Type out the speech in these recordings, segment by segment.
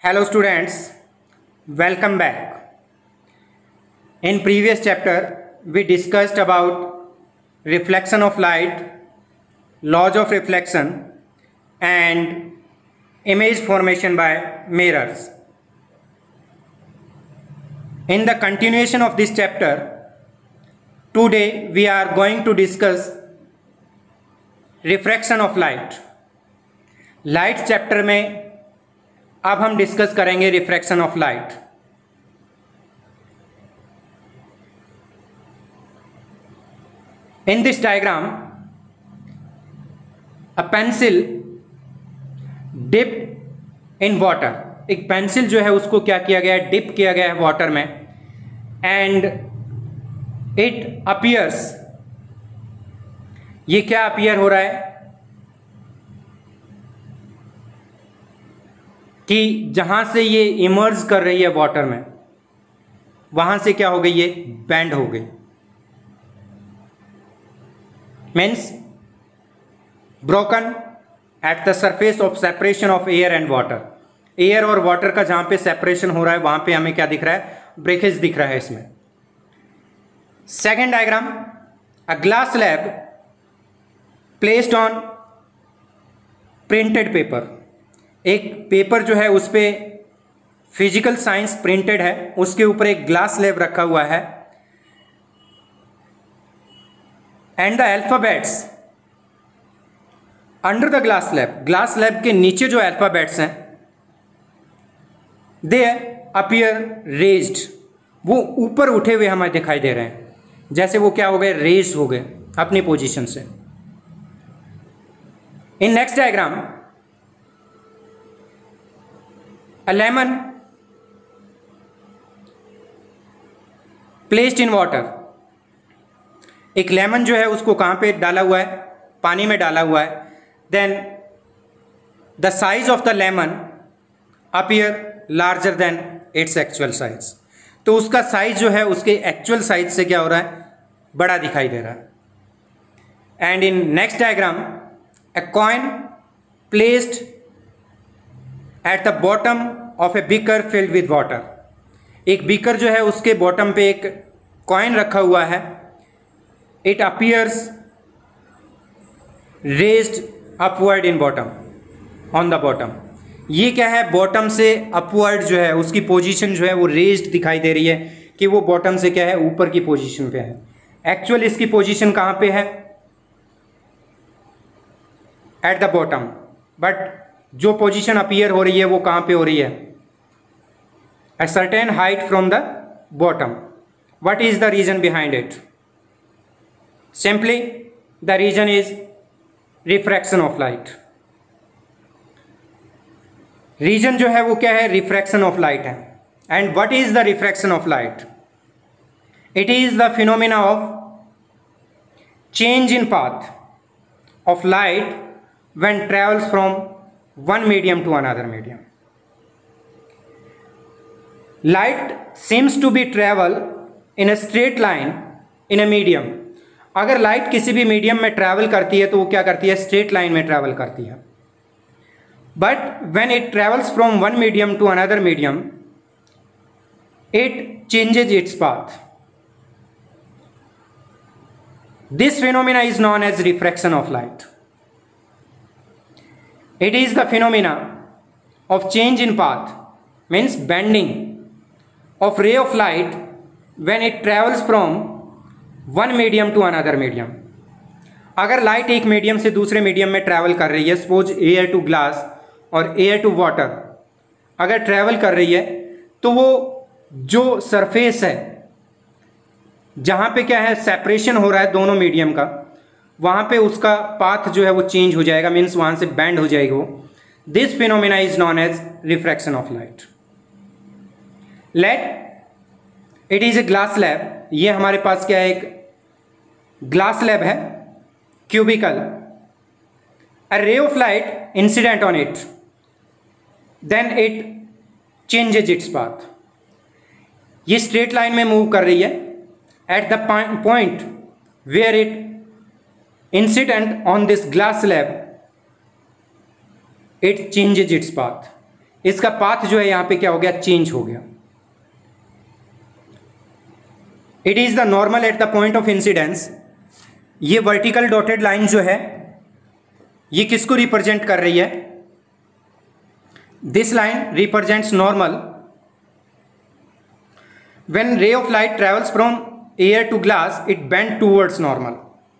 Hello students, welcome back. In previous chapter, we discussed about reflection of light, laws of reflection and image formation by mirrors. In the continuation of this chapter, today we are going to discuss refraction of light. Light chapter में अब हम discuss करेंगे refraction of light. In this diagram a pencil dip in water. एक pencil जो है उसको क्या किया गया है, डिप किया गया है वाटर में, एंड इट अपीयर्स. ये क्या अपीयर हो रहा है कि जहां से ये इमर्ज कर रही है वाटर में, वहां से क्या हो गई, ये बेंड हो गई. Means broken at the surface of separation of air and water. Air और वाटर का जहां पे सेपरेशन हो रहा है वहां पे हमें क्या दिख रहा है, ब्रेकेज दिख रहा है इसमें. Second diagram, a glass slab placed on printed paper. एक पेपर जो है उस पर फिजिकल साइंस प्रिंटेड है, उसके ऊपर एक ग्लास स्लैब रखा हुआ है, and the alphabets under the glass slab. Glass slab के नीचे जो अल्फाबेट्स हैं दे अपीयर रेज्ड. वो ऊपर उठे हुए हमें दिखाई दे रहे हैं, जैसे वो क्या हो गए, रेज हो गए अपनी पोजीशन से. In next diagram, a lemon placed in water. एक लेमन जो है उसको कहाँ पे डाला हुआ है, पानी में डाला हुआ है. Then the size of the lemon appear larger than its actual size. तो उसका साइज जो है उसके एक्चुअल साइज से क्या हो रहा है, बड़ा दिखाई दे रहा है. And in next diagram, a coin placed at the bottom of a beaker filled with water. एक बीकर जो है उसके बॉटम पे एक कॉइन रखा हुआ है. It appears raised upward in bottom, on the bottom. ये क्या है, बॉटम से अपवर्ड जो है उसकी पोजीशन जो है वो रेज्ड दिखाई दे रही है कि वो बॉटम से क्या है, ऊपर की पोजीशन पे है. एक्चुअल इसकी पोजीशन कहाँ पे है, एट द बॉटम, बट जो पोजीशन अपीयर हो रही है वो कहाँ पे हो रही है, a certain height from the bottom. What is the reason behind it? Simply the reason is refraction of light. Reason जो है वो क्या है, रिफ्रैक्शन ऑफ लाइट है. And what is the refraction of light? It is the phenomena of change in path of light when travels from one medium to another medium. Light seems to be travel in a straight line in a medium. अगर light किसी भी medium में travel करती है तो वो क्या करती है, स्ट्रेट लाइन में ट्रैवल करती है. But when it travels from one medium to another medium it changes its path. This phenomena is known as refraction of light. It is the phenomena of change in path, means bending of ray of light when it travels from one medium to another medium. अगर light एक medium से दूसरे medium में travel कर रही है, suppose air to glass और air to water अगर ट्रैवल कर रही है, तो वो जो सरफेस है जहाँ पे क्या है सेपरेशन हो रहा है दोनों मीडियम का, वहाँ पे उसका पाथ जो है वो चेंज हो जाएगा, मीन्स वहाँ से बैंड हो जाएगी वो. This phenomena is known as refraction of light. Let it is a glass slab. ये हमारे पास क्या है, एक ग्लास स्लैब है, cubical. A ray of light incident on it, then it changes its path. ये स्ट्रेट लाइन में move कर रही है. At the point where it incident on this glass slab, it changes its path. इसका path जो है यहाँ पे क्या हो गया, चेंज हो गया। It is the normal at the point of incidence. ये वर्टिकल डॉटेड लाइन जो है ये किसको रिप्रेजेंट कर रही है? This line represents normal when ray of light travels from air to glass it bend towards normal.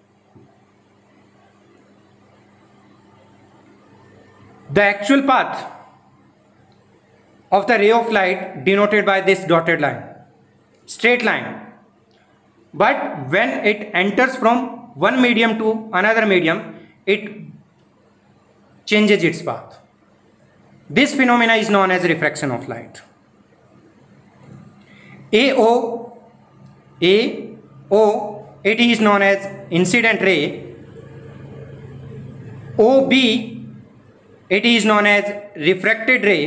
The actual path of the ray of light denoted by this dotted line, straight line, but when it enters from one medium to another medium it changes its path. This phenomena is known as refraction of light. AO it is known as incident ray. OB it is known as refracted ray.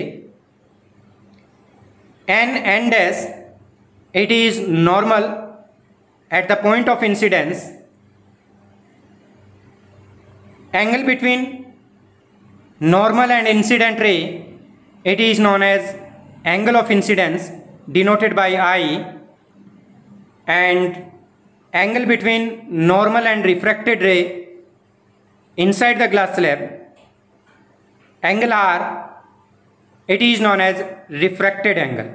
N and S it is normal at the point of incidence. Angle between normal and incident ray it is known as angle of incidence denoted by I, and angle between normal and refracted ray inside the glass slab, angle R, it is known as refracted angle.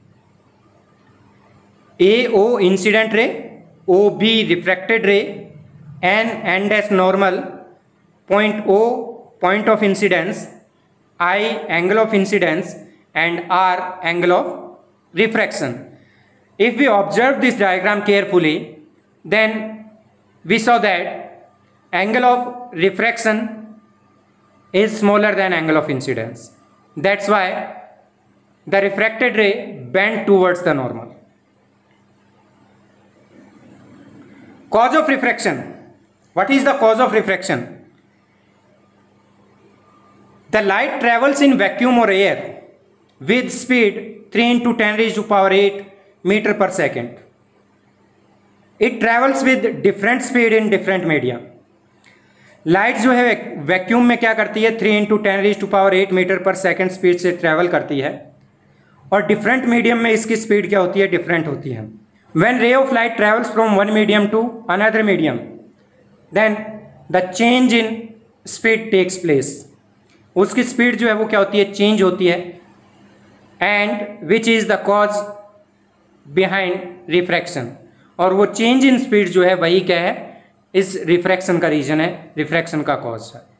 AO incident ray, OB refracted ray, N and S normal, point O point of incidence, I angle of incidence, and R angle of refraction. If we observe this diagram carefully, then we saw that angle of refraction is smaller than angle of incidence. That's why the refracted ray bent towards the normal. Cause of refraction. What is the cause of refraction? The light travels in vacuum or air with speed 3 into 10 raised to power 8 meter per second. It travels with different speed in different media. Light जो है vacuum में क्या करती है, 3 into 10 raised to power 8 metre पर second speed से travel करती है, और डिफरेंट मीडियम में इसकी स्पीड क्या होती है, डिफरेंट होती है। When ray of light travels from one medium to another medium then the change in speed takes place. उसकी स्पीड जो है वो क्या होती है, चेंज होती है, and which is the cause behind refraction. और वो चेंज इन स्पीड जो है वही क्या है, इस रिफ्रैक्शन का रीजन है, रिफ्रैक्शन का कॉज है।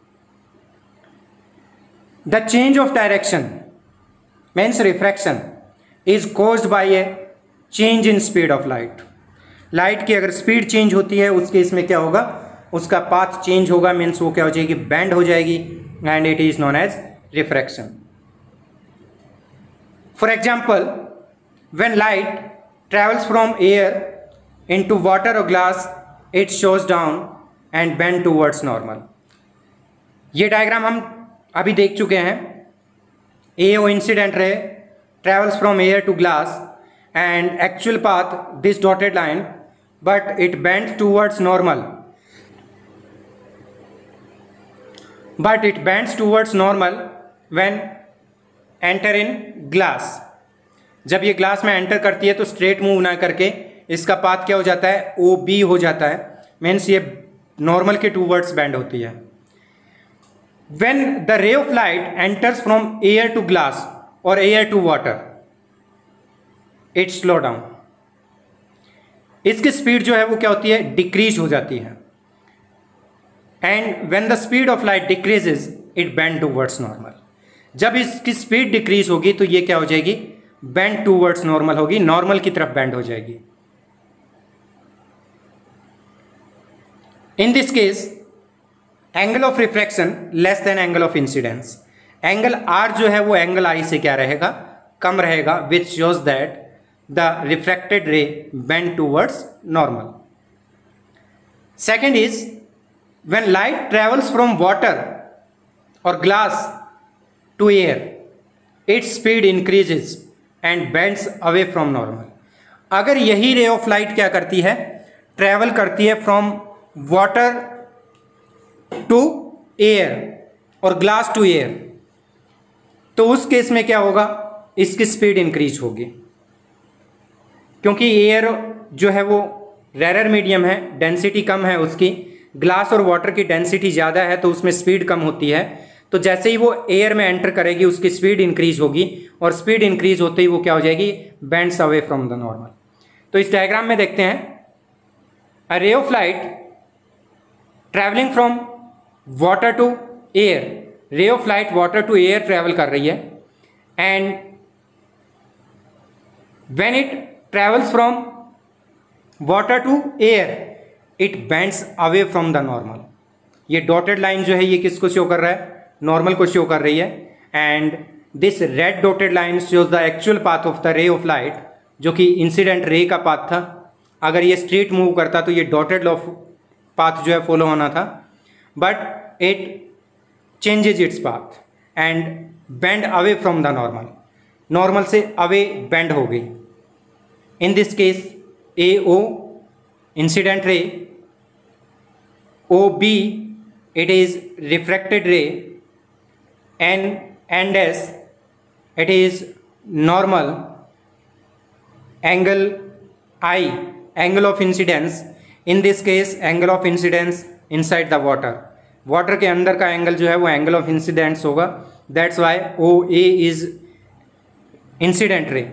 The change of direction means refraction is caused by a change in speed of light. Light की अगर स्पीड चेंज होती है उस केस में क्या होगा, उसका पाथ चेंज होगा, मीन्स वो क्या हो जाएगी, बेंड हो जाएगी, and it is known as refraction. For example, when light travels from air into water और glass it shows down and bend towards normal. ये डायग्राम हम अभी देख चुके हैं। AO incident ray travels from air to glass and actual path this dotted line, but it bends towards normal, when enter in glass। जब ये glass में enter करती है तो स्ट्रेट मूव ना करके इसका पाथ क्या हो जाता है, OB हो जाता है, मीन्स ये नॉर्मल के टूवर्ड्स बेंड होती है। when the ray of light enters from air to glass or air to water it slow down. इसकी स्पीड जो है वो क्या होती है, डिक्रीज हो जाती है, and when the speed of light decreases it bend towards normal. जब इसकी स्पीड डिक्रीज होगी तो ये क्या हो जाएगी, बेंड टूवर्ड्स नॉर्मल होगी, नॉर्मल की तरफ बेंड हो जाएगी। In this case angle of refraction less than angle of incidence. Angle R जो है वो एंगल आई से क्या रहेगा, कम रहेगा, which shows that the refracted ray bend towards normal. Second is when light travels from water or glass to air, its speed increases and bends away from normal. अगर यही रे ऑफ लाइट क्या करती है, ट्रैवल करती है from water to air और glass to air, तो उस केस में क्या होगा, इसकी स्पीड इंक्रीज होगी, क्योंकि एयर जो है वो रेयर मीडियम है, डेंसिटी कम है उसकी, ग्लास और वाटर की डेंसिटी ज़्यादा है तो उसमें स्पीड कम होती है। तो जैसे ही वो एयर में एंटर करेगी उसकी स्पीड इंक्रीज होगी, और स्पीड इंक्रीज होते ही वो क्या हो जाएगी, bends away from the normal. तो इस डायग्राम में देखते हैं, a ray of light travelling from water to air, ray of light water to air travel कर रही है, and when it travels from water to air it bends away from the normal. ये dotted line जो है ये किसको show कर रहा है, नॉर्मल को शो कर रही है, and this red dotted line shows the actual path of the ray of light, जो कि इंसिडेंट रे का पाथ था। अगर ये स्ट्रेट मूव करता तो ये डॉटेड पाथ जो है फॉलो होना था, but it changes its path and bend away from the normal, normal से अवे बेंड हो गई। In this case AO incident ray, OB it is refracted ray, and S it is normal, angle I angle of incidence, in this case angle of incidence inside the water, water के अंदर का angle जो है वो angle of incidence होगा, that's why OA is incident ray.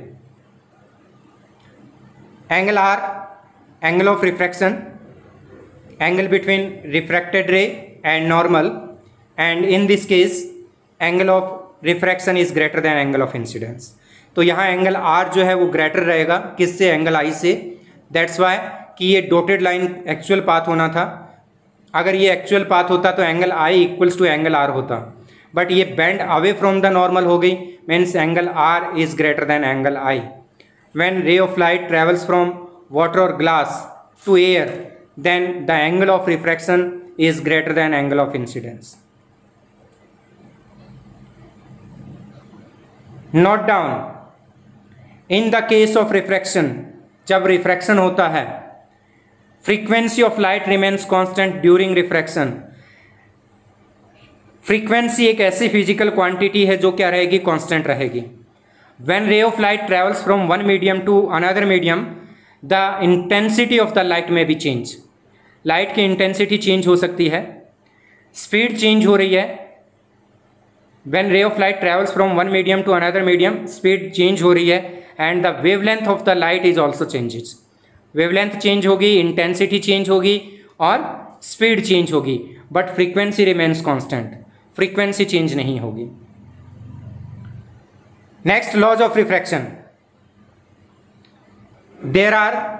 Angle R, angle of refraction, angle between refracted ray and normal, and in this case angle of refraction is greater than angle of incidence। तो यहाँ angle R जो है वो greater रहेगा किससे, angle I से, that's why कि ये डॉटेड लाइन एक्चुअल पाथ होना था। अगर ये एक्चुअल पाथ होता तो angle I equals to angle R होता, बट ये bend away from the normal हो गई, means angle R is greater than angle I। When ray of light travels from water or glass to air, then the angle of refraction is greater than angle of incidence. Note down, in the case of refraction, जब refraction होता है, frequency of light remains constant during refraction। frequency एक ऐसी physical quantity है जो क्या रहेगी, constant रहेगी। When ray of light travels from one medium to another medium, the intensity of the light may be changed। Light की intensity change हो सकती है, स्पीड चेंज हो रही है। When ray of light travels from one medium to another medium, speed change हो रही है, and the wavelength of the light is also changes। Wavelength change होगी, इंटेंसिटी चेंज होगी और स्पीड चेंज होगी, but frequency remains constant, frequency change नहीं होगी। Next, laws of refraction. There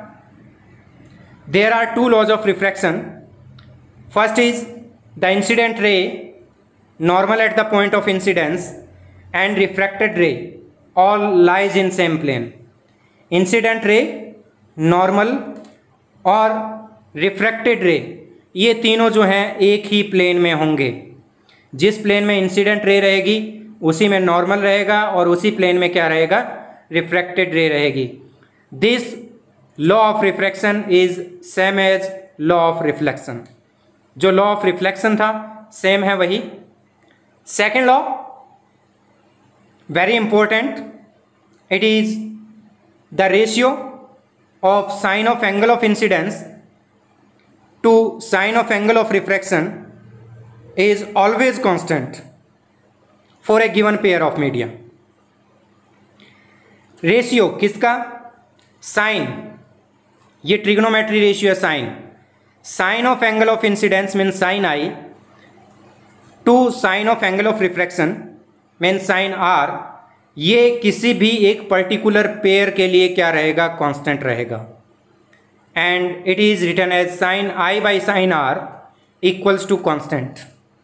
are two laws of refraction. First is the incident ray normal at the point of incidence and refracted ray all lies in same plane। Incident ray, normal और refracted ray ये तीनों जो हैं एक ही plane में होंगे। जिस plane में इंसिडेंट रे रहेगी उसी में नॉर्मल रहेगा और उसी प्लेन में क्या रहेगा, रिफ्रैक्टेड रे रहेगी। This law of refraction is same as law of reflection. जो लॉ ऑफ रिफ्लेक्शन था सेम है वही। Second law very important, it is the ratio of sine of angle of incidence to sine of angle of refraction is always constant for a given pair of media. Ratio किसका, sine, ये trigonometry ratio है sine. Sine of angle of incidence mean sine I to sine of angle of refraction mean sine R, ये किसी भी एक particular pair के लिए क्या रहेगा, कांस्टेंट रहेगा। And it is written as sine I by sine R equals to constant.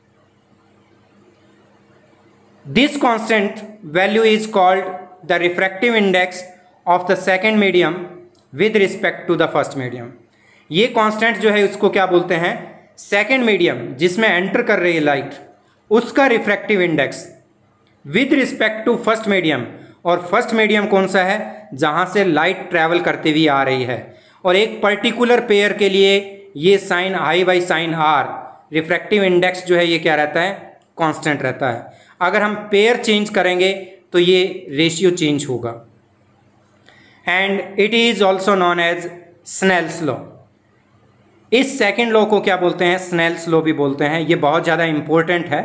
This constant value is called the refractive index of the second medium with respect to the first medium। ये constant जो है उसको क्या बोलते हैं, second medium जिसमें enter कर रही है लाइट उसका refractive index with respect to first medium. और फर्स्ट मीडियम कौन सा है, जहाँ से लाइट ट्रैवल करती हुई आ रही है। और एक पर्टिकुलर पेयर के लिए ये sine I by sine R refractive index जो है ये क्या रहता है, कांस्टेंट रहता है। अगर हम पेयर चेंज करेंगे तो ये रेशियो चेंज होगा। And it is also known as Snell's law. इस सेकेंड लॉ को क्या बोलते हैं? स्नेल्स लॉ भी बोलते हैं। ये बहुत ज़्यादा इंपॉर्टेंट है।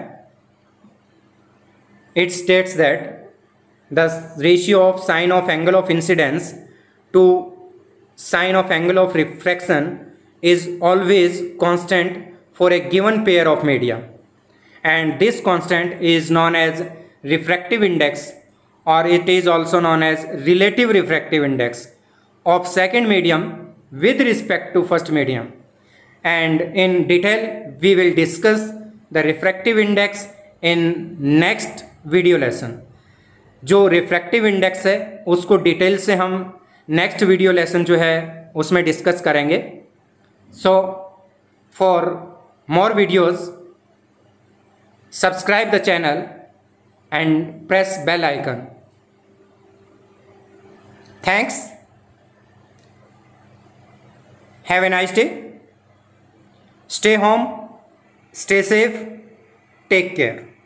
It states that the ratio of sine of angle of incidence to sine of angle of refraction is always constant for a given pair of media, and this constant is known as refractive index, or it is also known as relative refractive index of second medium with respect to first medium. And in detail we will discuss the refractive index in next video lesson. जो refractive index है उसको detail से हम next video lesson जो है उसमें discuss करेंगे। So, for more videos, subscribe the channel and press bell icon. Thanks. Have a nice day. Stay home, stay safe, take care.